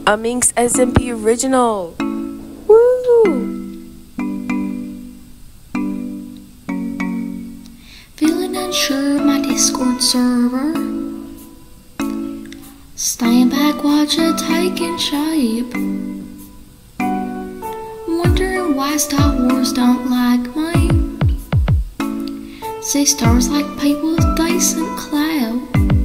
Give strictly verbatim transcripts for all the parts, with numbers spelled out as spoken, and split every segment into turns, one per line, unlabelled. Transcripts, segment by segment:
A Minx S M P original. Woo!
Feeling unsure of my Discord server. Staying back, watch it taking shape. Wondering why Star Wars don't like me. See stars like people with decent clout.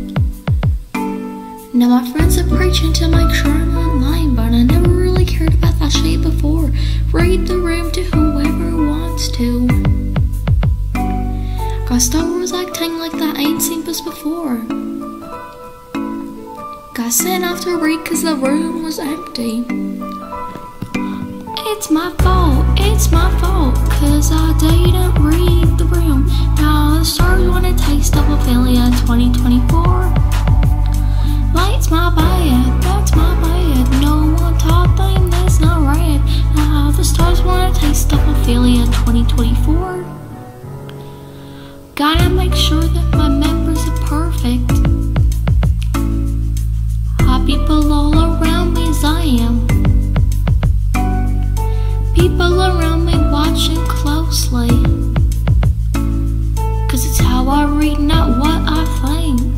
Now my friends are preaching to make sure I'm online, but I never really cared about that shit before. Read the room to whoever wants to. Got Star Wars acting like that ain't seen us before. Got sent off to read cause the room was empty. It's my fault, it's my fault, cause I didn't read the room. Now the stars want a taste of Ophelia twenty twenty-four. Light's my bad, that's my bad. No one taught them there's no red. Now the stars want a taste of Ophelia twenty twenty-four. Gotta make sure that my members are perfect. Hot people all around me as I am. People around me watching closely, cause it's how I read, not what I think.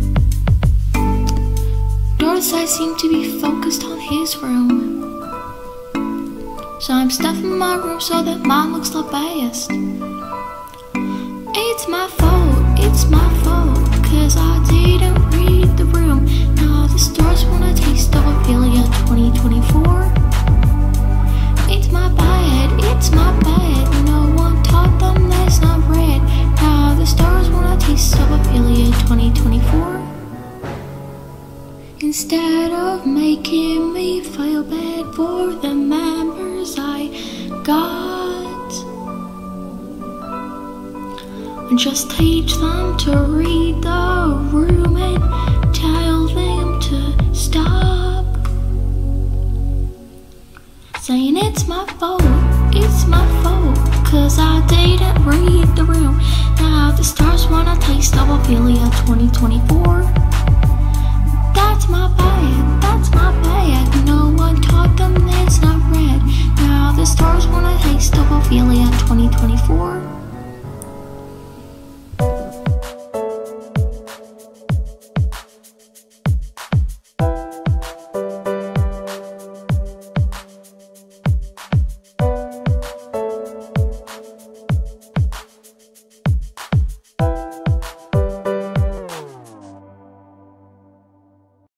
Darth, I seem to be focused on his room, so I'm stuffing my room so that mine looks the best. It's my fault, it's my fault, cause I didn't read the room. Now the stars want a taste of Ophelia twenty twenty-four. It's my bad, it's my bad. No one taught them there's no red. Now the stars want a taste of Ophelia twenty twenty-four. Instead of making me feel bad for the members I got, just teach them to read the room and tell them to stop saying it's my fault, it's my fault, cause I didn't read the room. Now the stars want a taste of Ophelia twenty twenty-four. That's my bad, that's my bad. No one taught them there's no red. Now the stars want a taste of Ophelia twenty twenty-four.